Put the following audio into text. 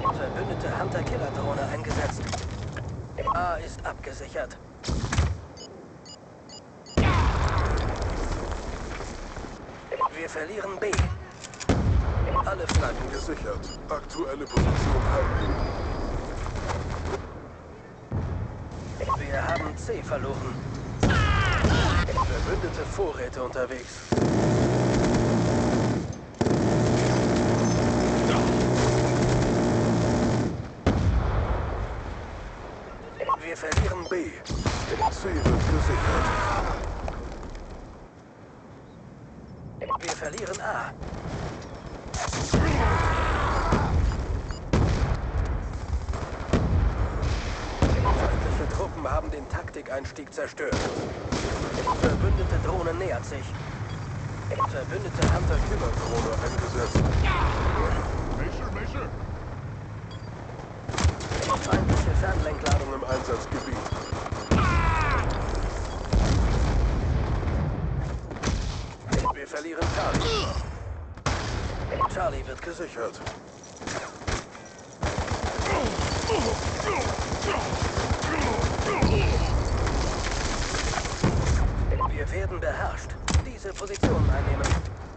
Verbündete Hunter-Killer-Drohne eingesetzt. A ist abgesichert. Wir verlieren B. Alle Flaggen Gesichert. Aktuelle Position halten. Wir haben C verloren. Verbündete Vorräte unterwegs. Wir verlieren B. C wird gesichert. Wir verlieren A. Feindliche Truppen haben den Taktikeinstieg zerstört. Verbündete Drohne nähert sich. Verbündete Hunter-Killer-Drohne eingesetzt. Measure. Feindliche Fernlenkladung Im Einsatzgebiet. Wir verlieren Charlie. Charlie wird gesichert. Wir werden beherrscht. Diese Position einnehmen.